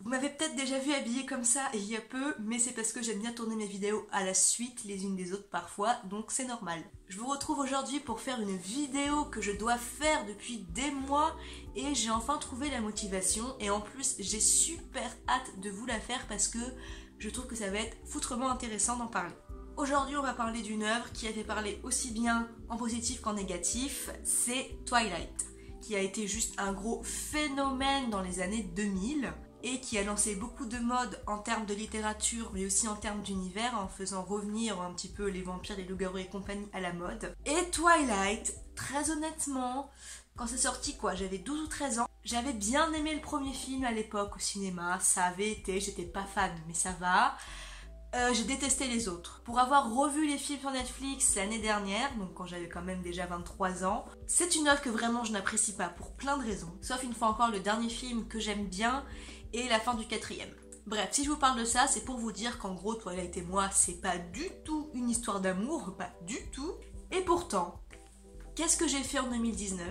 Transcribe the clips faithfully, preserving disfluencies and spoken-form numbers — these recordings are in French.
Vous m'avez peut-être déjà vu habillée comme ça il y a peu, mais c'est parce que j'aime bien tourner mes vidéos à la suite les unes des autres parfois, donc c'est normal. Je vous retrouve aujourd'hui pour faire une vidéo que je dois faire depuis des mois et j'ai enfin trouvé la motivation et en plus j'ai super hâte de vous la faire parce que je trouve que ça va être foutrement intéressant d'en parler. Aujourd'hui on va parler d'une œuvre qui a fait parler aussi bien en positif qu'en négatif, c'est Twilight, qui a été juste un gros phénomène dans les années deux mille et qui a lancé beaucoup de modes en termes de littérature mais aussi en termes d'univers en faisant revenir un petit peu les vampires, les loups-garous et compagnie à la mode. Et Twilight, très honnêtement, quand c'est sorti quoi, j'avais douze ou treize ans, j'avais bien aimé le premier film à l'époque au cinéma, ça avait été, j'étais pas fan mais ça va. Euh, j'ai détesté les autres. Pour avoir revu les films sur Netflix l'année dernière, donc quand j'avais quand même déjà vingt-trois ans, c'est une œuvre que vraiment je n'apprécie pas pour plein de raisons. Sauf une fois encore le dernier film que j'aime bien et la fin du quatrième. Bref, si je vous parle de ça, c'est pour vous dire qu'en gros, Twilight et moi, c'est pas du tout une histoire d'amour, pas du tout. Et pourtant, qu'est-ce que j'ai fait en deux mille dix-neuf ?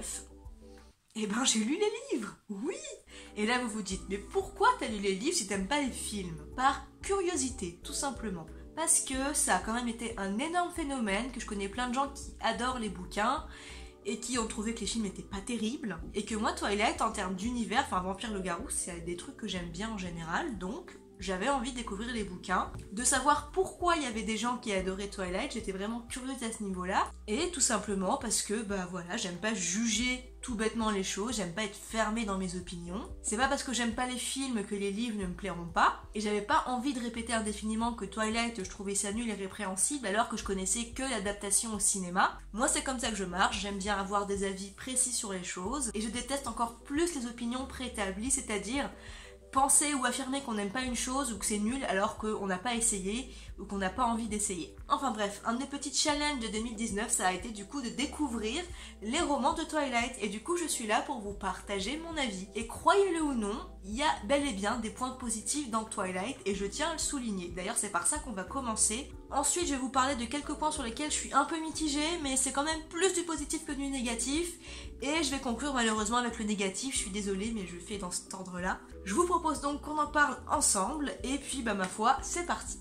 Eh ben, j'ai lu les livres, oui. Et là, vous vous dites, mais pourquoi t'as lu les livres si t'aimes pas les films ? Par curiosité, tout simplement. Parce que ça a quand même été un énorme phénomène, que je connais plein de gens qui adorent les bouquins et qui ont trouvé que les films n'étaient pas terribles. Et que moi, Twilight, en termes d'univers, enfin Vampire le Garou, c'est des trucs que j'aime bien en général, donc j'avais envie de découvrir les bouquins, de savoir pourquoi il y avait des gens qui adoraient Twilight, j'étais vraiment curieuse à ce niveau-là, et tout simplement parce que, bah voilà, j'aime pas juger tout bêtement les choses, j'aime pas être fermée dans mes opinions. C'est pas parce que j'aime pas les films que les livres ne me plairont pas, et j'avais pas envie de répéter indéfiniment que Twilight, je trouvais ça nul et répréhensible alors que je connaissais que l'adaptation au cinéma. Moi c'est comme ça que je marche, j'aime bien avoir des avis précis sur les choses, et je déteste encore plus les opinions préétablies, c'est-à-dire penser ou affirmer qu'on n'aime pas une chose ou que c'est nul alors qu'on n'a pas essayé ou qu'on n'a pas envie d'essayer. Enfin bref, un des petits challenges de deux mille dix-neuf, ça a été du coup de découvrir les romans de Twilight et du coup je suis là pour vous partager mon avis. Et croyez-le ou non, il y a bel et bien des points positifs dans Twilight et je tiens à le souligner. D'ailleurs c'est par ça qu'on va commencer. Ensuite je vais vous parler de quelques points sur lesquels je suis un peu mitigée mais c'est quand même plus du positif que du négatif et je vais conclure malheureusement avec le négatif, je suis désolée mais je fais dans cet ordre là. Je vous propose donc qu'on en parle ensemble et puis bah ma foi c'est parti.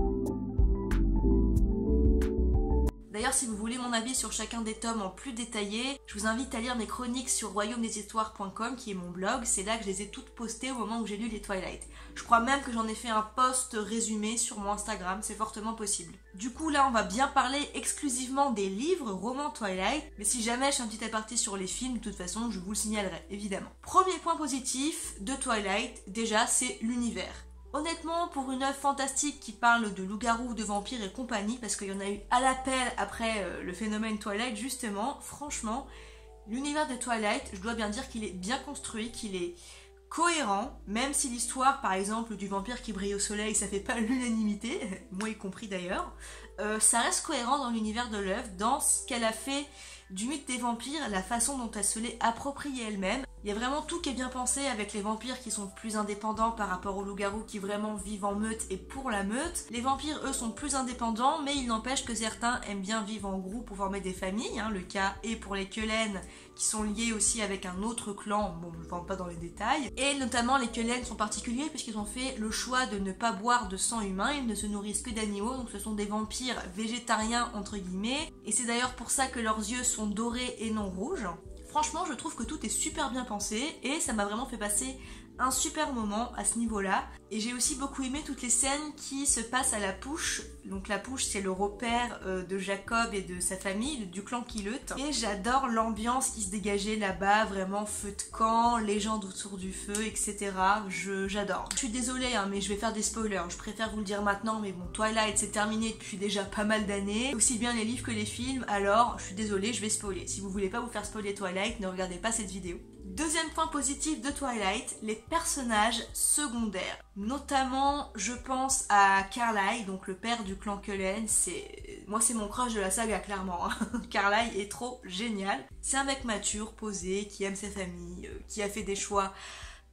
D'ailleurs, si vous voulez mon avis sur chacun des tomes en plus détaillé, je vous invite à lire mes chroniques sur royaume des histoires point com qui est mon blog, c'est là que je les ai toutes postées au moment où j'ai lu les Twilight. Je crois même que j'en ai fait un post résumé sur mon Instagram, c'est fortement possible. Du coup là on va bien parler exclusivement des livres romans Twilight, mais si jamais je fais un petit aparté sur les films, de toute façon je vous le signalerai évidemment. Premier point positif de Twilight, déjà c'est l'univers. Honnêtement, pour une œuvre fantastique qui parle de loups-garous, de vampires et compagnie, parce qu'il y en a eu à l'appel après euh, le phénomène Twilight justement, franchement, l'univers de Twilight, je dois bien dire qu'il est bien construit, qu'il est cohérent, même si l'histoire, par exemple, du vampire qui brille au soleil, ça fait pas l'unanimité, moi y compris d'ailleurs, euh, ça reste cohérent dans l'univers de l'œuvre, dans ce qu'elle a fait du mythe des vampires, la façon dont elle se l'est appropriée elle-même. Il y a vraiment tout qui est bien pensé avec les vampires qui sont plus indépendants par rapport aux loups-garous qui vraiment vivent en meute et pour la meute. Les vampires, eux, sont plus indépendants, mais il n'empêche que certains aiment bien vivre en groupe pour former des familles. Hein. Le cas est pour les Cullen, qui sont liés aussi avec un autre clan, bon, je ne rentre pas dans les détails. Et notamment, les Cullen sont particuliers puisqu'ils ont fait le choix de ne pas boire de sang humain, ils ne se nourrissent que d'animaux, donc ce sont des vampires végétariens, entre guillemets. Et c'est d'ailleurs pour ça que leurs yeux sont dorés et non rouges. Franchement, je trouve que tout est super bien pensé et ça m'a vraiment fait passer un super moment à ce niveau-là. Et j'ai aussi beaucoup aimé toutes les scènes qui se passent à la Pouche. Donc la Pouche, c'est le repère euh, de Jacob et de sa famille, du clan Kileut. Et j'adore l'ambiance qui se dégageait là-bas, vraiment feu de camp, légende autour du feu, et cetera. Je, j'adore. Je suis désolée, hein, mais je vais faire des spoilers. Je préfère vous le dire maintenant, mais bon, Twilight, c'est terminé depuis déjà pas mal d'années. Aussi bien les livres que les films, alors je suis désolée, je vais spoiler. Si vous voulez pas vous faire spoiler Twilight, ne regardez pas cette vidéo. Deuxième point positif de Twilight, les personnages secondaires. Notamment, je pense à Carlyle, donc le père du clan Cullen. C'est... Moi, c'est mon crush de la saga, clairement. Hein. Carlyle est trop génial. C'est un mec mature, posé, qui aime sa famille, euh, qui a fait des choix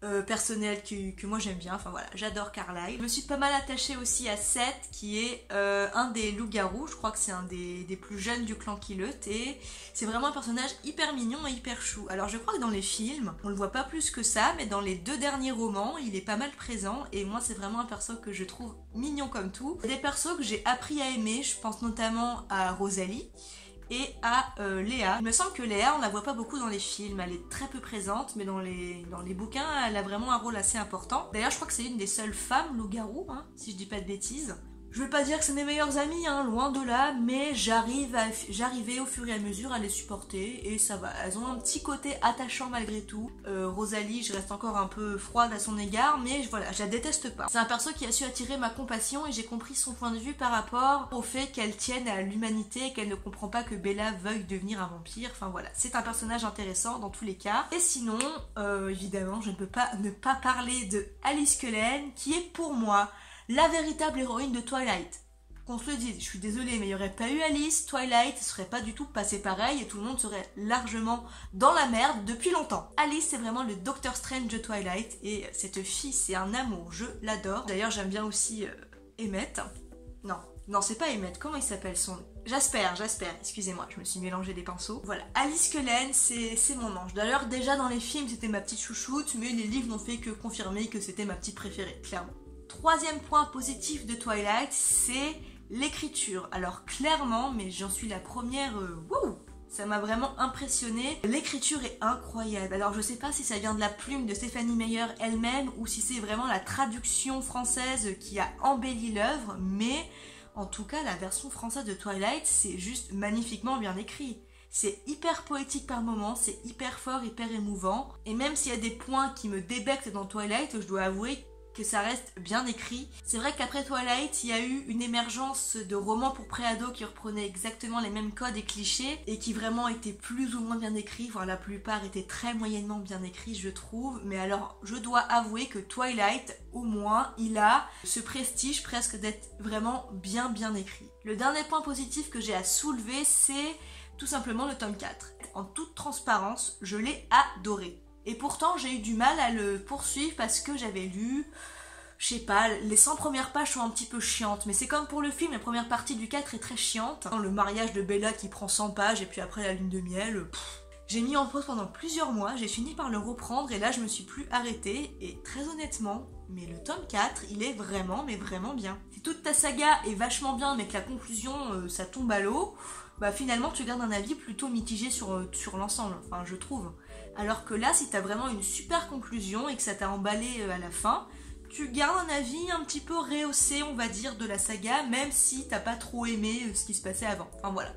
euh, personnel que, que moi j'aime bien. Enfin voilà, j'adore Carlyle. Je me suis pas mal attachée aussi à Seth, qui est euh, un des loups-garous. Je crois que c'est un des, des plus jeunes du clan Kilut, et c'est vraiment un personnage hyper mignon et hyper chou. Alors je crois que dans les films, on le voit pas plus que ça, mais dans les deux derniers romans, il est pas mal présent, et moi c'est vraiment un perso que je trouve mignon comme tout. Des persos que j'ai appris à aimer, je pense notamment à Rosalie et à euh, Léa. Il me semble que Léa, on la voit pas beaucoup dans les films, elle est très peu présente, mais dans les, dans les bouquins, elle a vraiment un rôle assez important. D'ailleurs, je crois que c'est une des seules femmes loup-garou, hein, si je dis pas de bêtises. Je veux pas dire que c'est mes meilleurs amis, hein, loin de là, mais j'arrive à, j'arrivais au fur et à mesure à les supporter, et ça va. Elles ont un petit côté attachant malgré tout. Euh, Rosalie, je reste encore un peu froide à son égard, mais voilà, je la déteste pas. C'est un perso qui a su attirer ma compassion, et j'ai compris son point de vue par rapport au fait qu'elle tienne à l'humanité et qu'elle ne comprend pas que Bella veuille devenir un vampire. Enfin voilà, c'est un personnage intéressant dans tous les cas. Et sinon, euh, évidemment, je ne peux pas ne pas parler de Alice Cullen, qui est pour moi la véritable héroïne de Twilight. Qu'on se le dise, je suis désolée, mais il n'y aurait pas eu Alice, Twilight ne serait pas du tout passé pareil et tout le monde serait largement dans la merde depuis longtemps. Alice, c'est vraiment le Doctor Strange de Twilight, et cette fille, c'est un amour, je l'adore. D'ailleurs, j'aime bien aussi euh, Emmett. Non, non, c'est pas Emmett, comment il s'appelle son nom? Jasper, Jasper, excusez-moi, je me suis mélangé des pinceaux. Voilà, Alice Cullen, c'est mon ange. D'ailleurs, déjà dans les films, c'était ma petite chouchoute, mais les livres n'ont fait que confirmer que c'était ma petite préférée, clairement. Troisième point positif de Twilight, c'est l'écriture. Alors clairement, mais j'en suis la première, euh, wouh, ça m'a vraiment impressionnée. L'écriture est incroyable. Alors je sais pas si ça vient de la plume de Stephanie Meyer elle-même ou si c'est vraiment la traduction française qui a embelli l'œuvre, mais en tout cas la version française de Twilight, c'est juste magnifiquement bien écrit. C'est hyper poétique par moments, c'est hyper fort, hyper émouvant. Et même s'il y a des points qui me débectent dans Twilight, je dois avouer que ça reste bien écrit. C'est vrai qu'après Twilight, il y a eu une émergence de romans pour pré-ados qui reprenaient exactement les mêmes codes et clichés et qui vraiment étaient plus ou moins bien écrits, voire la plupart étaient très moyennement bien écrits, je trouve. Mais alors, je dois avouer que Twilight, au moins, il a ce prestige presque d'être vraiment bien bien écrit. Le dernier point positif que j'ai à soulever, c'est tout simplement le tome quatre. En toute transparence, je l'ai adoré. Et pourtant, j'ai eu du mal à le poursuivre parce que j'avais lu, je sais pas, les cent premières pages sont un petit peu chiantes. Mais c'est comme pour le film, la première partie du quatre est très chiante. Le mariage de Bella qui prend cent pages et puis après la lune de miel, pff. J'ai mis en pause pendant plusieurs mois, j'ai fini par le reprendre et là je me suis plus arrêtée. Et très honnêtement, mais le tome quatre, il est vraiment, mais vraiment bien. Si toute ta saga est vachement bien mais que la conclusion, euh, ça tombe à l'eau, bah finalement tu gardes un avis plutôt mitigé sur, euh, sur l'ensemble, enfin je trouve. Alors que là, si t'as vraiment une super conclusion et que ça t'a emballé à la fin, tu gardes un avis un petit peu rehaussé, on va dire, de la saga, même si t'as pas trop aimé ce qui se passait avant. Enfin voilà.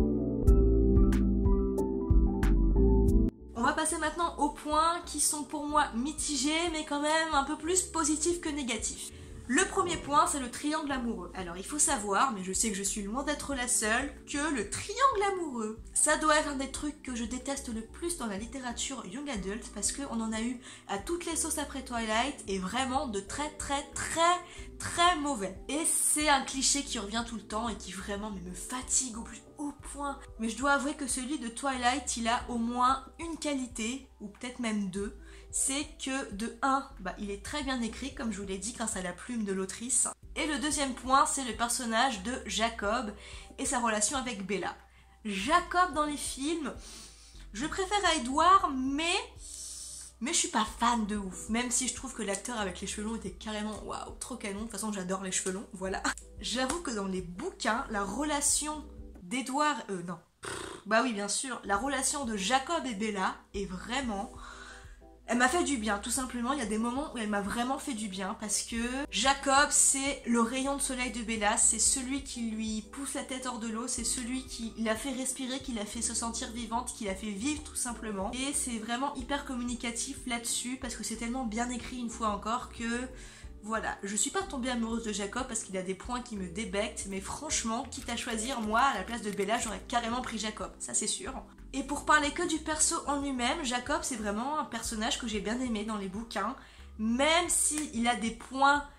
On va passer maintenant aux points qui sont pour moi mitigés, mais quand même un peu plus positifs que négatifs. Le premier point, c'est le triangle amoureux. Alors, il faut savoir, mais je sais que je suis loin d'être la seule, que le triangle amoureux, ça doit être un des trucs que je déteste le plus dans la littérature young adult, parce qu'on en a eu à toutes les sauces après Twilight, et vraiment de très très très très mauvais. Et c'est un cliché qui revient tout le temps, et qui vraiment me fatigue au plus haut point. Mais je dois avouer que celui de Twilight, il a au moins une qualité, ou peut-être même deux, c'est que de un, bah, il est très bien écrit, comme je vous l'ai dit, grâce à la plume de l'autrice. Et le deuxième point, c'est le personnage de Jacob et sa relation avec Bella. Jacob dans les films, je préfère à Edward, mais... Mais je suis pas fan de ouf, même si je trouve que l'acteur avec les cheveux longs était carrément waouh, trop canon. De toute façon, j'adore les cheveux longs, voilà. J'avoue que dans les bouquins, la relation d'Edward... Euh, non. Bah oui, bien sûr, la relation de Jacob et Bella est vraiment... Elle m'a fait du bien, tout simplement. Il y a des moments où elle m'a vraiment fait du bien parce que Jacob, c'est le rayon de soleil de Bella, c'est celui qui lui pousse la tête hors de l'eau, c'est celui qui l'a fait respirer, qui l'a fait se sentir vivante, qui l'a fait vivre tout simplement. Et c'est vraiment hyper communicatif là-dessus parce que c'est tellement bien écrit une fois encore que... Voilà, je suis pas tombée amoureuse de Jacob parce qu'il a des points qui me débectent, mais franchement, quitte à choisir, moi, à la place de Bella, j'aurais carrément pris Jacob, ça c'est sûr. Et pour parler que du perso en lui-même, Jacob c'est vraiment un personnage que j'ai bien aimé dans les bouquins, même s'il a des points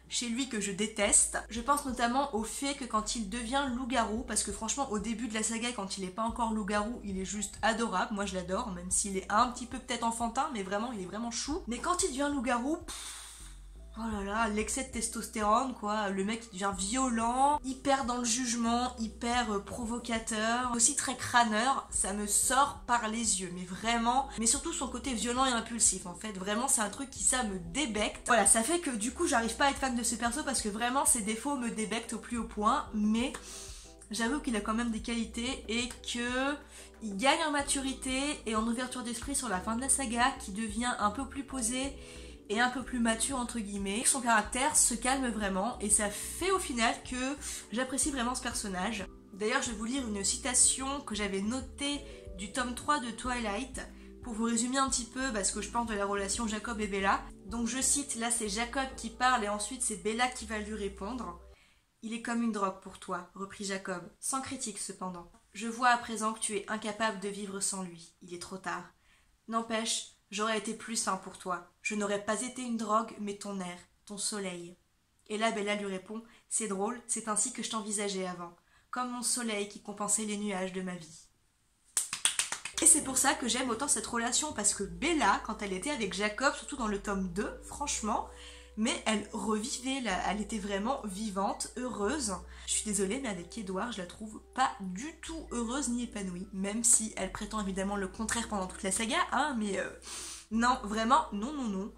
chez lui que je déteste. Je pense notamment au fait que quand il devient loup-garou, parce que franchement au début de la saga, quand il n'est pas encore loup-garou, il est juste adorable, moi je l'adore, même s'il est un petit peu peut-être enfantin, mais vraiment il est vraiment chou. Mais quand il devient loup-garou, oh là là, l'excès de testostérone quoi, le mec il devient violent, hyper dans le jugement, hyper euh, provocateur, aussi très crâneur, ça me sort par les yeux, mais vraiment, mais surtout son côté violent et impulsif en fait, vraiment c'est un truc qui ça me débecte. Voilà, ça fait que du coup j'arrive pas à être fan de ce perso parce que vraiment ses défauts me débectent au plus haut point, mais j'avoue qu'il a quand même des qualités et que il gagne en maturité et en ouverture d'esprit sur la fin de la saga, qui devient un peu plus posé et un peu plus mature entre guillemets. Son caractère se calme vraiment et ça fait au final que j'apprécie vraiment ce personnage. D'ailleurs je vais vous lire une citation que j'avais notée du tome trois de Twilight pour vous résumer un petit peu bah, ce que je pense de la relation Jacob et Bella. Donc je cite, là c'est Jacob qui parle et ensuite c'est Bella qui va lui répondre. « Il est comme une drogue pour toi, reprit Jacob, sans critique cependant. Je vois à présent que tu es incapable de vivre sans lui. Il est trop tard. N'empêche, j'aurais été plus sain pour toi. Je n'aurais pas été une drogue, mais ton air, ton soleil. » Et là, Bella lui répond, « C'est drôle, c'est ainsi que je t'envisageais avant, comme mon soleil qui compensait les nuages de ma vie. » Et c'est pour ça que j'aime autant cette relation, parce que Bella, quand elle était avec Jacob, surtout dans le tome deux, franchement, mais elle revivait, là, elle était vraiment vivante, heureuse. Je suis désolée, mais avec Edward, je la trouve pas du tout heureuse ni épanouie, même si elle prétend évidemment le contraire pendant toute la saga, hein, mais euh, non, vraiment, non, non, non.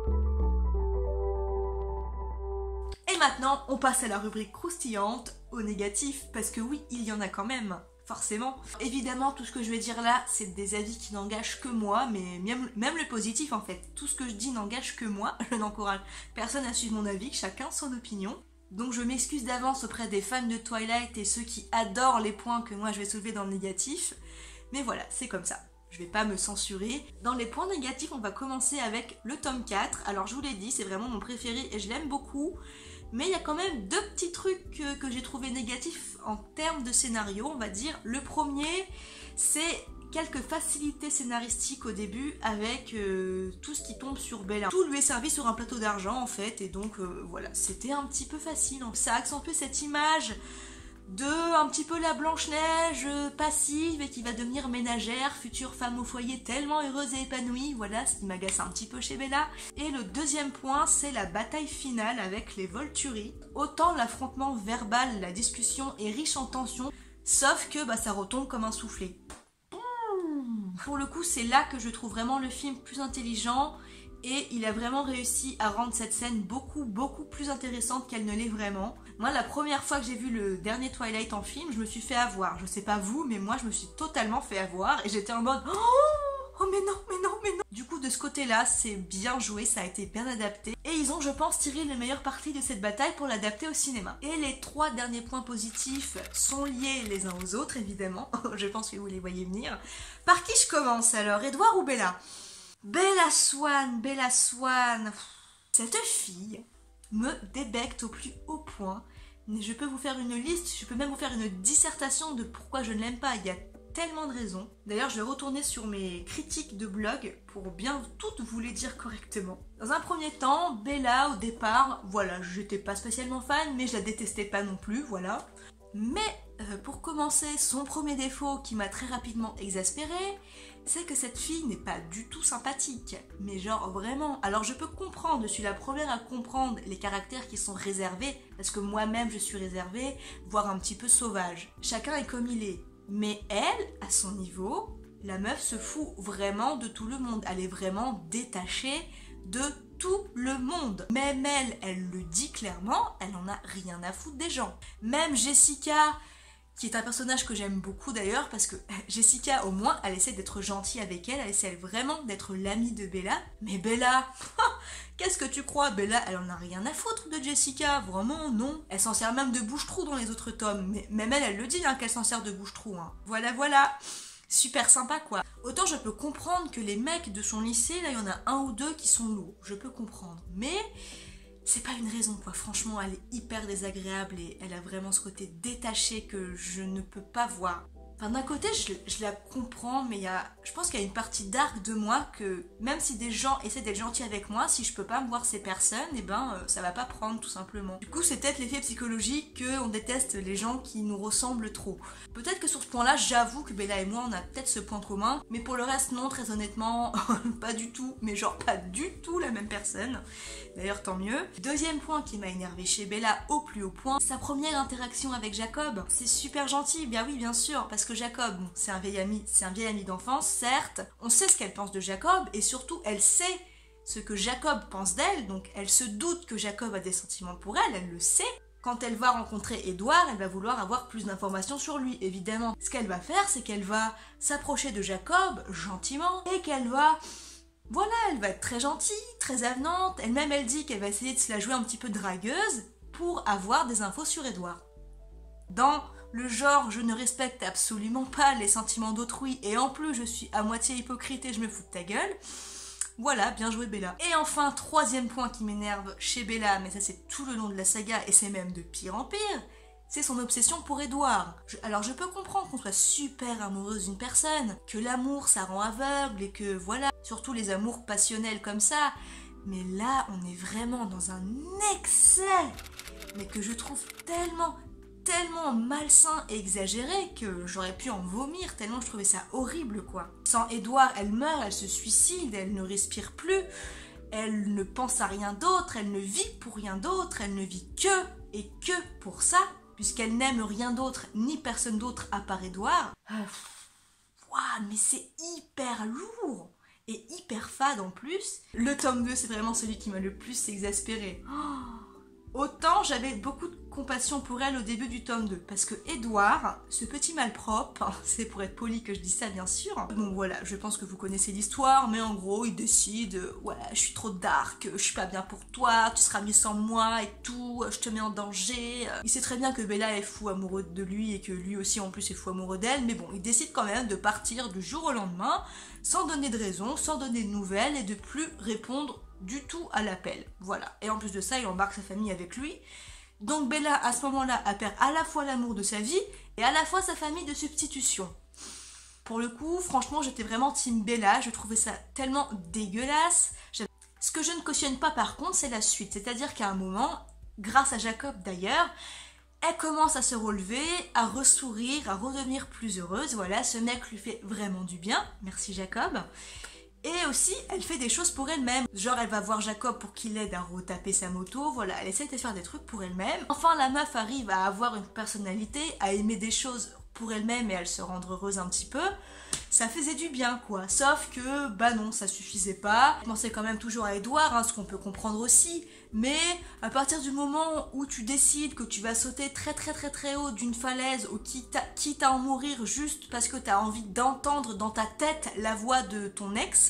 Et maintenant, on passe à la rubrique croustillante, au négatif, parce que oui, il y en a quand même. Forcément. Évidemment, tout ce que je vais dire là, c'est des avis qui n'engagent que moi, mais même, même le positif en fait. Tout ce que je dis n'engage que moi, je n'encourage personne à suivre mon avis, chacun son opinion. Donc je m'excuse d'avance auprès des fans de Twilight et ceux qui adorent les points que moi je vais soulever dans le négatif. Mais voilà, c'est comme ça. Je vais pas me censurer. Dans les points négatifs, on va commencer avec le tome quatre. Alors je vous l'ai dit, c'est vraiment mon préféré et je l'aime beaucoup. Mais il y a quand même deux petits trucs que, que j'ai trouvé négatifs en termes de scénario, on va dire. Le premier, c'est quelques facilités scénaristiques au début avec euh, tout ce qui tombe sur Bella. Tout lui est servi sur un plateau d'argent en fait, et donc euh, voilà, c'était un petit peu facile. Donc, ça a accentué cette image de un petit peu la Blanche-Neige passive et qui va devenir ménagère, future femme au foyer tellement heureuse et épanouie, voilà ce qui m'agace un petit peu chez Bella. Et le deuxième point, c'est la bataille finale avec les Volturi. Autant l'affrontement verbal, la discussion est riche en tension, sauf que bah, ça retombe comme un soufflet. Pour le coup, c'est là que je trouve vraiment le film plus intelligent et il a vraiment réussi à rendre cette scène beaucoup beaucoup plus intéressante qu'elle ne l'est vraiment. Moi, la première fois que j'ai vu le dernier Twilight en film, je me suis fait avoir. Je sais pas vous, mais moi, je me suis totalement fait avoir et j'étais en mode « Oh, mais non, mais non, mais non !» Du coup, de ce côté-là, c'est bien joué, ça a été bien adapté. Et ils ont, je pense, tiré les meilleures parties de cette bataille pour l'adapter au cinéma. Et les trois derniers points positifs sont liés les uns aux autres, évidemment. Je pense que vous les voyez venir. Par qui je commence alors, Edward ou Bella ? Bella Swan, Bella Swan. Cette fille me débecte au plus haut point. Je peux vous faire une liste, je peux même vous faire une dissertation de pourquoi je ne l'aime pas. Il y a tellement de raisons. D'ailleurs, je vais retourner sur mes critiques de blog pour bien toutes vous les dire correctement. Dans un premier temps, Bella, au départ, voilà, j'étais pas spécialement fan, mais je la détestais pas non plus, voilà. Mais euh, pour commencer, son premier défaut qui m'a très rapidement exaspérée, c'est que cette fille n'est pas du tout sympathique. Mais genre vraiment. Alors je peux comprendre, je suis la première à comprendre les caractères qui sont réservés, parce que moi-même je suis réservée, voire un petit peu sauvage. Chacun est comme il est. Mais elle, à son niveau, la meuf se fout vraiment de tout le monde. Elle est vraiment détachée de tout le monde. Même elle, elle le dit clairement, elle en a rien à foutre des gens. Même Jessica, qui est un personnage que j'aime beaucoup d'ailleurs, parce que Jessica, au moins, elle essaie d'être gentille avec elle, elle essaie vraiment d'être l'amie de Bella. Mais Bella, qu'est-ce que tu crois? Bella, elle en a rien à foutre de Jessica, vraiment, non. Elle s'en sert même de bouche-trou dans les autres tomes, mais même elle, elle le dit hein, qu'elle s'en sert de bouche-trou. Hein. Voilà, voilà. Super sympa quoi. Autant je peux comprendre que les mecs de son lycée, là il y en a un ou deux qui sont lourds, je peux comprendre. Mais c'est pas une raison quoi, franchement elle est hyper désagréable et elle a vraiment ce côté détaché que je ne peux pas voir. Enfin, d'un côté, je, je la comprends, mais il y a, je pense qu'il y a une partie dark de moi que, même si des gens essaient d'être gentils avec moi, si je peux pas me voir ces personnes, et ben, euh, ça va pas prendre, tout simplement. Du coup, c'est peut-être l'effet psychologique qu'on déteste les gens qui nous ressemblent trop. Peut-être que sur ce point-là, j'avoue que Bella et moi, on a peut-être ce point commun, mais pour le reste, non, très honnêtement, pas du tout, mais genre pas du tout la même personne. D'ailleurs, tant mieux. Deuxième point qui m'a énervé chez Bella au plus haut point, sa première interaction avec Jacob. C'est super gentil, bien oui, bien sûr, parce que Jacob, bon, c'est un vieil ami, c'est un vieil ami d'enfance, certes. On sait ce qu'elle pense de Jacob, et surtout, elle sait ce que Jacob pense d'elle, donc elle se doute que Jacob a des sentiments pour elle, elle le sait. Quand elle va rencontrer Édouard, elle va vouloir avoir plus d'informations sur lui, évidemment. Ce qu'elle va faire, c'est qu'elle va s'approcher de Jacob, gentiment, et qu'elle va... Voilà, elle va être très gentille, très avenante. Elle-même, elle dit qu'elle va essayer de se la jouer un petit peu dragueuse pour avoir des infos sur Édouard. Dans le genre, je ne respecte absolument pas les sentiments d'autrui et en plus, je suis à moitié hypocrite et je me fous de ta gueule. Voilà, bien joué Bella. Et enfin, troisième point qui m'énerve chez Bella, mais ça c'est tout le long de la saga et c'est même de pire en pire, c'est son obsession pour Édouard. Je, alors je peux comprendre qu'on soit super amoureuse d'une personne, que l'amour ça rend aveugle et que voilà, surtout les amours passionnels comme ça, mais là on est vraiment dans un excès, mais que je trouve tellement, tellement malsain et exagéré que j'aurais pu en vomir tellement je trouvais ça horrible quoi. Sans Édouard, elle meurt, elle se suicide, elle ne respire plus, elle ne pense à rien d'autre, elle ne vit pour rien d'autre, elle ne vit que et que pour ça. Puisqu'elle n'aime rien d'autre, ni personne d'autre à part Édouard. Waouh, mais c'est hyper lourd et hyper fade en plus. Le tome deux, c'est vraiment celui qui m'a le plus exaspéré. Oh, autant j'avais beaucoup de compassion pour elle au début du tome deux, parce que Édouard, ce petit malpropre, c'est pour être poli que je dis ça bien sûr. Bon voilà, je pense que vous connaissez l'histoire, mais en gros, il décide, ouais, je suis trop dark, je suis pas bien pour toi, tu seras mieux sans moi et tout, je te mets en danger. Il sait très bien que Bella est fou amoureux de lui et que lui aussi en plus est fou amoureux d'elle, mais bon, il décide quand même de partir du jour au lendemain, sans donner de raison, sans donner de nouvelles et de plus répondre du tout à l'appel. Voilà, et en plus de ça, il embarque sa famille avec lui. Donc Bella, à ce moment-là, elle perd à la fois l'amour de sa vie et à la fois sa famille de substitution. Pour le coup, franchement, j'étais vraiment team Bella, je trouvais ça tellement dégueulasse. Ce que je ne cautionne pas par contre, c'est la suite. C'est-à-dire qu'à un moment, grâce à Jacob d'ailleurs, elle commence à se relever, à ressourire, à redevenir plus heureuse. Voilà, ce mec lui fait vraiment du bien. Merci Jacob. Et aussi, elle fait des choses pour elle-même. Genre, elle va voir Jacob pour qu'il l'aide à retaper sa moto. Voilà, elle essaie de faire des trucs pour elle-même. Enfin, la meuf arrive à avoir une personnalité, à aimer des choses pour elle-même et à se rendre heureuse un petit peu. Ça faisait du bien, quoi. Sauf que, bah non, ça suffisait pas. Je pensais quand même toujours à Édouard, hein, ce qu'on peut comprendre aussi. Mais à partir du moment où tu décides que tu vas sauter très très très très haut d'une falaise ou quitte à, quitte à en mourir juste parce que tu as envie d'entendre dans ta tête la voix de ton ex,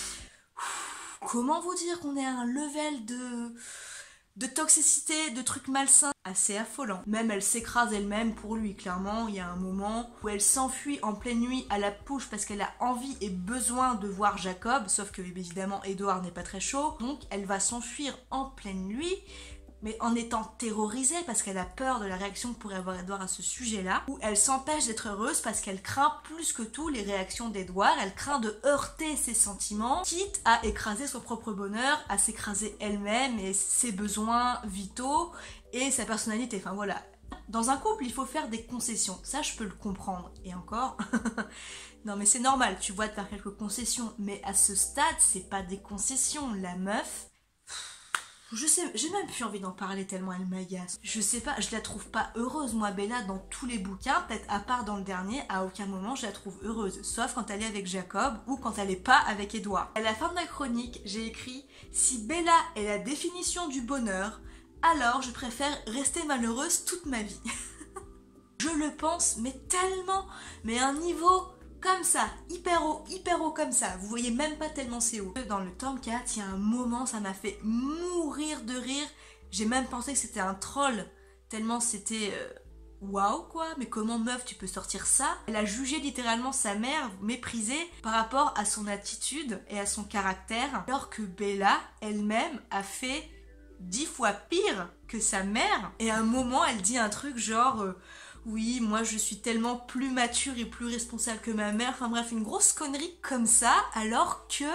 comment vous dire qu'on est à un level de, de toxicité, de trucs malsains assez affolant. Même elle s'écrase elle-même pour lui, clairement. Il y a un moment où elle s'enfuit en pleine nuit à la pouche parce qu'elle a envie et besoin de voir Jacob, sauf que évidemment Édouard n'est pas très chaud, donc elle va s'enfuir en pleine nuit, mais en étant terrorisée parce qu'elle a peur de la réaction que pourrait avoir Édouard à ce sujet-là, où elle s'empêche d'être heureuse parce qu'elle craint plus que tout les réactions d'Édouard, elle craint de heurter ses sentiments, quitte à écraser son propre bonheur, à s'écraser elle-même et ses besoins vitaux et sa personnalité, enfin voilà. Dans un couple, il faut faire des concessions, ça je peux le comprendre, et encore, non mais c'est normal, tu vois de faire quelques concessions, mais à ce stade, c'est pas des concessions, la meuf, je sais, j'ai même plus envie d'en parler tellement elle m'agace. Je sais pas, je la trouve pas heureuse, moi Bella, dans tous les bouquins, peut-être à part dans le dernier, à aucun moment je la trouve heureuse, sauf quand elle est avec Jacob ou quand elle est pas avec Édouard. À la fin de la chronique, j'ai écrit « Si Bella est la définition du bonheur, alors je préfère rester malheureuse toute ma vie. » Je le pense, mais tellement, mais à un niveau comme ça, hyper haut, hyper haut comme ça. Vous voyez même pas tellement c'est haut. Dans le tome quatre, il y a un moment, ça m'a fait mourir de rire. J'ai même pensé que c'était un troll, tellement c'était... Euh, waouh quoi, mais comment meuf tu peux sortir ça? Elle a jugé littéralement sa mère, méprisée par rapport à son attitude et à son caractère, alors que Bella elle-même a fait dix fois pire que sa mère. Et à un moment elle dit un truc genre euh, Oui, moi je suis tellement plus mature et plus responsable que ma mère. Enfin bref, une grosse connerie comme ça, alors que...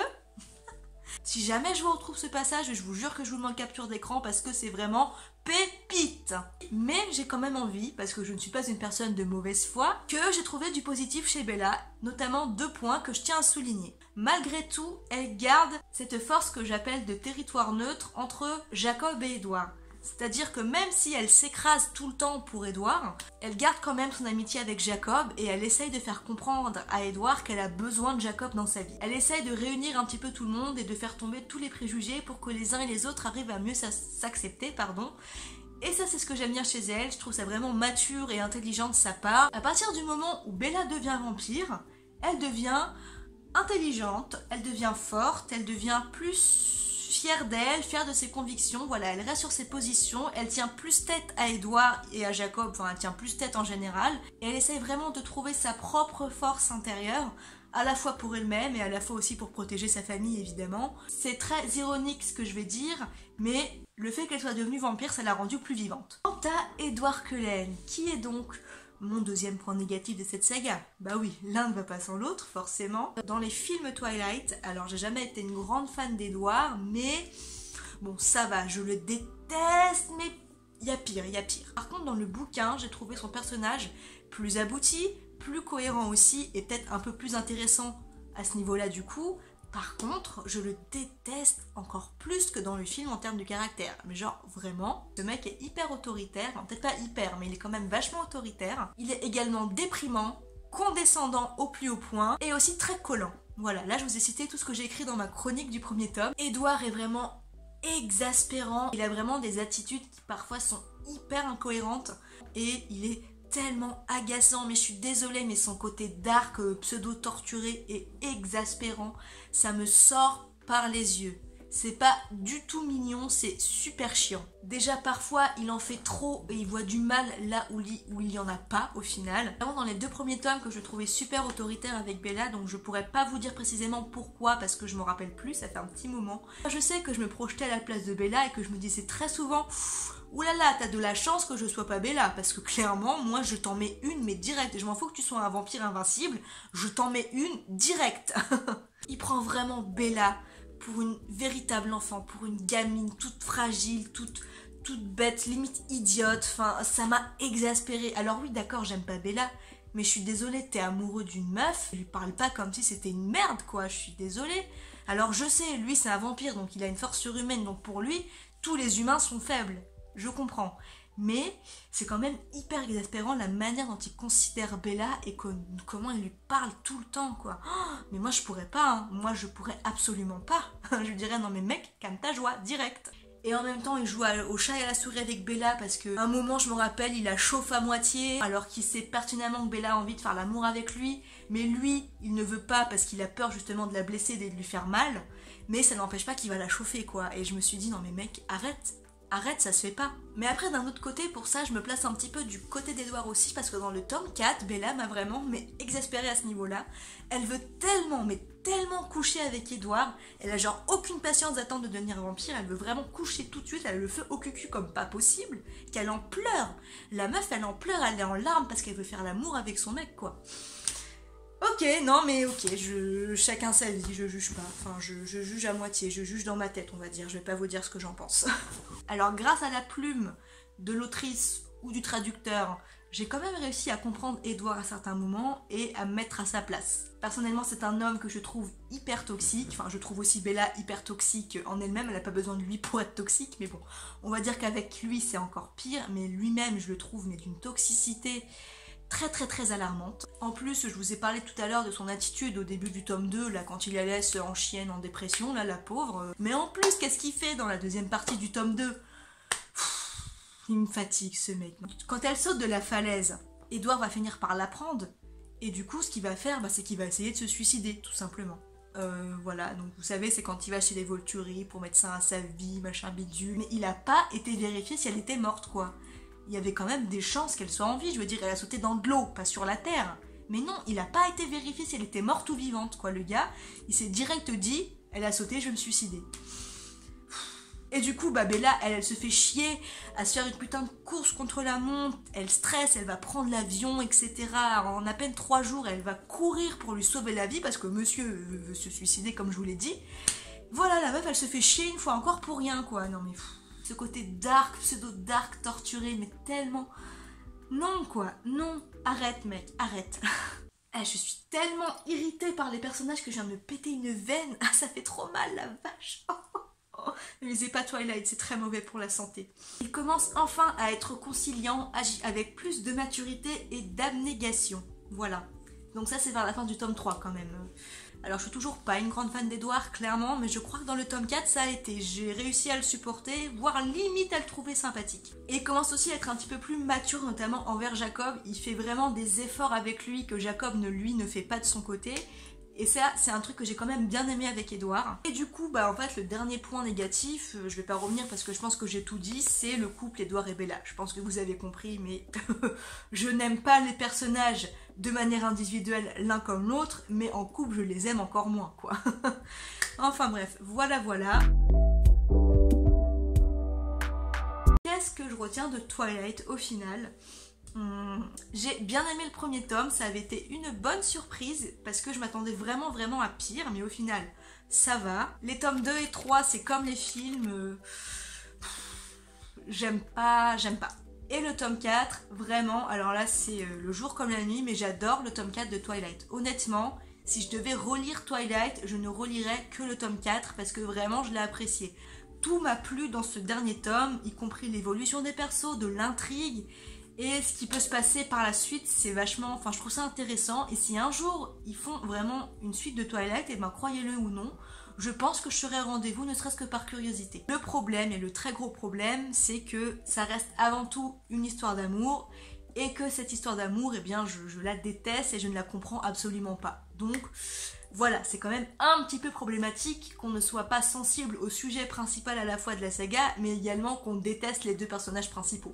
si jamais je vous retrouve ce passage, je vous jure que je vous mets en capture d'écran parce que c'est vraiment pépite. Mais j'ai quand même envie, parce que je ne suis pas une personne de mauvaise foi, que j'ai trouvé du positif chez Bella, notamment deux points que je tiens à souligner. Malgré tout, elle garde cette force que j'appelle de territoire neutre entre Jacob et Edward. C'est-à-dire que même si elle s'écrase tout le temps pour Edward, elle garde quand même son amitié avec Jacob et elle essaye de faire comprendre à Edward qu'elle a besoin de Jacob dans sa vie. Elle essaye de réunir un petit peu tout le monde et de faire tomber tous les préjugés pour que les uns et les autres arrivent à mieux s'accepter, pardon. Et ça, c'est ce que j'aime bien chez elle, je trouve ça vraiment mature et intelligent de sa part. À partir du moment où Bella devient vampire, elle devient intelligente, elle devient forte, elle devient plus fière d'elle, fière de ses convictions, voilà, elle reste sur ses positions, elle tient plus tête à Edward et à Jacob, enfin elle tient plus tête en général, et elle essaye vraiment de trouver sa propre force intérieure, à la fois pour elle-même et à la fois aussi pour protéger sa famille évidemment. C'est très ironique ce que je vais dire, mais le fait qu'elle soit devenue vampire, ça l'a rendue plus vivante. Quant à Edward Cullen, qui est donc mon deuxième point négatif de cette saga, bah oui, l'un ne va pas sans l'autre, forcément. Dans les films Twilight, alors j'ai jamais été une grande fan d'Edward, mais bon, ça va, je le déteste, mais il y a pire, il y a pire. Par contre, dans le bouquin, j'ai trouvé son personnage plus abouti, plus cohérent aussi, et peut-être un peu plus intéressant à ce niveau-là du coup. Par contre, je le déteste encore plus que dans le film en termes de caractère. Mais genre, vraiment, ce mec est hyper autoritaire. Enfin, peut-être pas hyper, mais il est quand même vachement autoritaire. Il est également déprimant, condescendant au plus haut point, et aussi très collant. Voilà, là je vous ai cité tout ce que j'ai écrit dans ma chronique du premier tome. Edward est vraiment exaspérant. Il a vraiment des attitudes qui parfois sont hyper incohérentes. Et il est tellement agaçant, mais je suis désolée, mais son côté dark, euh, pseudo-torturé et exaspérant, ça me sort par les yeux. C'est pas du tout mignon, c'est super chiant. Déjà parfois il en fait trop et il voit du mal là où il, où il y en a pas au final. Vraiment dans les deux premiers tomes que je trouvais super autoritaire avec Bella, donc je pourrais pas vous dire précisément pourquoi parce que je me rappelle plus, ça fait un petit moment. Je sais que je me projetais à la place de Bella et que je me disais très souvent oulala, t'as de la chance que je sois pas Bella, parce que clairement, moi je t'en mets une, mais direct. Je m'en fous que tu sois un vampire invincible, je t'en mets une direct. Il prend vraiment Bella pour une véritable enfant, pour une gamine toute fragile, toute, toute bête, limite idiote. Enfin, ça m'a exaspérée. Alors oui, d'accord, j'aime pas Bella, mais je suis désolée, t'es amoureux d'une meuf, lui parle pas comme si c'était une merde, quoi, je suis désolée. Alors je sais, lui c'est un vampire, donc il a une force surhumaine, donc pour lui, tous les humains sont faibles. Je comprends, mais c'est quand même hyper exaspérant la manière dont il considère Bella et que, comment il lui parle tout le temps, quoi. Oh, mais moi je pourrais pas, hein. Moi je pourrais absolument pas. Je dirais non mais mec, calme ta joie, direct. Et en même temps il joue à, au chat et à la souris avec Bella parce que un moment je me rappelle il la chauffe à moitié alors qu'il sait pertinemment que Bella a envie de faire l'amour avec lui, mais lui il ne veut pas parce qu'il a peur justement de la blesser et de lui faire mal, mais ça n'empêche pas qu'il va la chauffer, quoi. Et je me suis dit non mais mec, arrête. Arrête, ça se fait pas. Mais après, d'un autre côté, pour ça, je me place un petit peu du côté d'Edward aussi, parce que dans le tome quatre, Bella m'a vraiment mais exaspérée à ce niveau-là. Elle veut tellement, mais tellement coucher avec Edward. Elle a genre aucune patience d'attendre de devenir vampire. Elle veut vraiment coucher tout de suite. Elle le fait au cucu comme pas possible. Qu'elle en pleure. La meuf, elle en pleure. Elle est en larmes parce qu'elle veut faire l'amour avec son mec, quoi. Ok, non mais ok, je, chacun sa vie, je juge pas, enfin je, je juge à moitié, je juge dans ma tête on va dire, je vais pas vous dire ce que j'en pense. Alors grâce à la plume de l'autrice ou du traducteur, j'ai quand même réussi à comprendre Edward à certains moments et à me mettre à sa place. Personnellement c'est un homme que je trouve hyper toxique, enfin je trouve aussi Bella hyper toxique en elle-même, elle n'a pas besoin de lui pour être toxique, mais bon, on va dire qu'avec lui c'est encore pire, mais lui-même je le trouve mais d'une toxicité très très très alarmante. En plus, je vous ai parlé tout à l'heure de son attitude au début du tome deux, là, quand il la laisse en chienne, en dépression, là, la pauvre. Mais en plus, qu'est-ce qu'il fait dans la deuxième partie du tome deux? Pff, il me fatigue, ce mec. Quand elle saute de la falaise, Edward va finir par la prendre, et du coup, ce qu'il va faire, bah, c'est qu'il va essayer de se suicider, tout simplement. Euh, voilà, donc vous savez, c'est quand il va chez les Volturi pour mettre fin à sa vie, machin bidule. Mais il a pas été vérifié si elle était morte, quoi. Il y avait quand même des chances qu'elle soit en vie, je veux dire, elle a sauté dans de l'eau, pas sur la terre. Mais non, il a pas été vérifié si elle était morte ou vivante, quoi, le gars. Il s'est direct dit, elle a sauté, je vais me suicider. Et du coup, bah Bella, elle, elle se fait chier à se faire une putain de course contre la montre, elle stresse, elle va prendre l'avion, et cetera. En à peine trois jours, elle va courir pour lui sauver la vie parce que monsieur veut se suicider, comme je vous l'ai dit. Voilà, la meuf, elle se fait chier une fois encore pour rien, quoi. Non mais pff, ce côté dark, pseudo-dark, torturé, mais tellement... Non, quoi, non. Arrête, mec, arrête. Eh, je suis tellement irritée par les personnages que je viens de me péter une veine. Ah, ça fait trop mal, la vache. Ne lisez pas Twilight, c'est très mauvais pour la santé. Il commence enfin à être conciliant, agit avec plus de maturité et d'abnégation. Voilà. Donc ça, c'est vers la fin du tome trois, quand même. Alors, je suis toujours pas une grande fan d'Edward, clairement, mais je crois que dans le tome quatre, ça a été. J'ai réussi à le supporter, voire limite à le trouver sympathique. Et il commence aussi à être un petit peu plus mature, notamment envers Jacob. Il fait vraiment des efforts avec lui que Jacob, ne lui, ne fait pas de son côté. Et ça, c'est un truc que j'ai quand même bien aimé avec Edward. Et du coup, bah en fait, le dernier point négatif, euh, je vais pas revenir parce que je pense que j'ai tout dit, c'est le couple Edward et Bella. Je pense que vous avez compris, mais je n'aime pas les personnages de manière individuelle l'un comme l'autre, mais en couple, je les aime encore moins, quoi. Enfin bref, voilà, voilà. Qu'est-ce que je retiens de Twilight au final ? Hum, j'ai bien aimé le premier tome, ça avait été une bonne surprise parce que je m'attendais vraiment vraiment à pire, mais au final ça va. Les tomes deux et trois, c'est comme les films, euh, j'aime pas, j'aime pas. Et le tome quatre, vraiment, alors là c'est euh, le jour comme la nuit, mais j'adore le tome quatre de Twilight. Honnêtement, si je devais relire Twilight, je ne relirais que le tome quatre parce que vraiment je l'ai apprécié. Tout m'a plu dans ce dernier tome, y compris l'évolution des persos, de l'intrigue. Et ce qui peut se passer par la suite, c'est vachement... Enfin, je trouve ça intéressant. Et si un jour, ils font vraiment une suite de Twilight, et ben croyez-le ou non, je pense que je serai rendez-vous, ne serait-ce que par curiosité. Le problème, et le très gros problème, c'est que ça reste avant tout une histoire d'amour, et que cette histoire d'amour, eh bien, je, je la déteste et je ne la comprends absolument pas. Donc, voilà, c'est quand même un petit peu problématique qu'on ne soit pas sensible au sujet principal à la fois de la saga, mais également qu'on déteste les deux personnages principaux.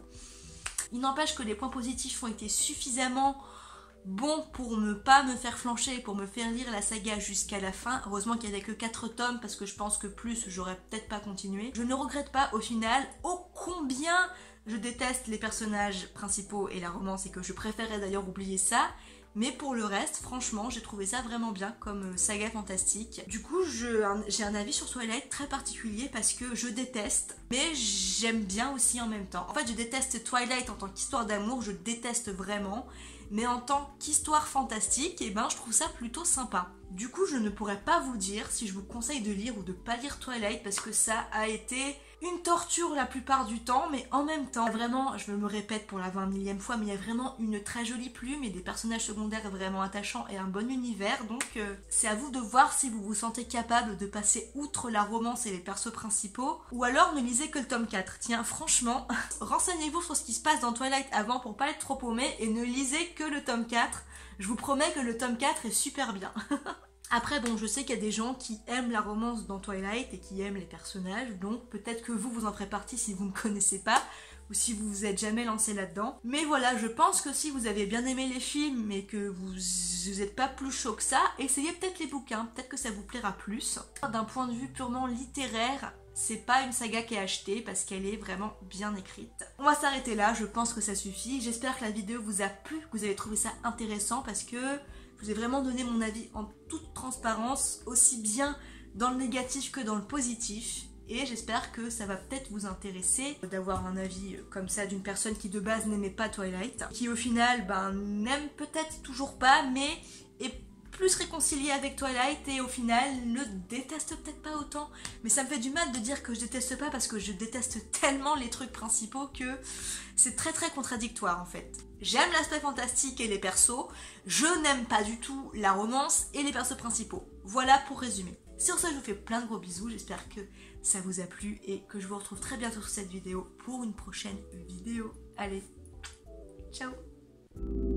Il n'empêche que les points positifs ont été suffisamment bons pour ne pas me faire flancher, pour me faire lire la saga jusqu'à la fin. Heureusement qu'il n'y avait que quatre tomes parce que je pense que plus j'aurais peut-être pas continué. Je ne regrette pas au final ô combien je déteste les personnages principaux et la romance et que je préférerais d'ailleurs oublier ça. Mais pour le reste, franchement, j'ai trouvé ça vraiment bien comme saga fantastique. Du coup, j'ai un avis sur Twilight très particulier parce que je déteste, mais j'aime bien aussi en même temps. En fait, je déteste Twilight en tant qu'histoire d'amour, je déteste vraiment. Mais en tant qu'histoire fantastique, eh ben, je trouve ça plutôt sympa. Du coup, je ne pourrais pas vous dire si je vous conseille de lire ou de pas lire Twilight parce que ça a été une torture la plupart du temps, mais en même temps, vraiment, je me répète pour la vingt millième fois, mais il y a vraiment une très jolie plume et des personnages secondaires vraiment attachants et un bon univers, donc euh, c'est à vous de voir si vous vous sentez capable de passer outre la romance et les persos principaux, ou alors ne lisez que le tome quatre. Tiens, franchement, renseignez-vous sur ce qui se passe dans Twilight avant pour pas être trop paumé et ne lisez que le tome quatre. Je vous promets que le tome quatre est super bien. Après, bon, je sais qu'il y a des gens qui aiment la romance dans Twilight et qui aiment les personnages, donc peut-être que vous, vous en ferez partie si vous ne connaissez pas, ou si vous vous êtes jamais lancé là-dedans. Mais voilà, je pense que si vous avez bien aimé les films, mais que vous n'êtes pas plus chaud que ça, essayez peut-être les bouquins, peut-être que ça vous plaira plus. D'un point de vue purement littéraire, c'est pas une saga qui est achetée parce qu'elle est vraiment bien écrite. On va s'arrêter là, je pense que ça suffit. J'espère que la vidéo vous a plu, que vous avez trouvé ça intéressant parce que je vous ai vraiment donné mon avis en toute transparence, aussi bien dans le négatif que dans le positif. Et j'espère que ça va peut-être vous intéresser d'avoir un avis comme ça d'une personne qui de base n'aimait pas Twilight, qui au final ben, n'aime peut-être toujours pas, mais est plus réconcilié avec Twilight et au final ne déteste peut-être pas autant. Mais ça me fait du mal de dire que je déteste pas parce que je déteste tellement les trucs principaux que c'est très très contradictoire en fait. J'aime l'aspect fantastique et les persos, je n'aime pas du tout la romance et les persos principaux. Voilà pour résumer. Sur ce, je vous fais plein de gros bisous, j'espère que ça vous a plu et que je vous retrouve très bientôt sur cette vidéo pour une prochaine vidéo. Allez, ciao!